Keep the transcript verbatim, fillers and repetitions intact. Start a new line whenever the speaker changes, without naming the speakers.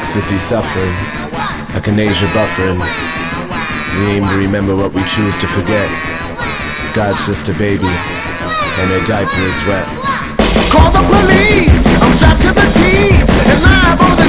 ecstasy suffering, echinacea buffering. We aim to remember what we choose to forget. God's just a baby, and her diaper is wet.
Call the police, I'm strapped to the team, and live on the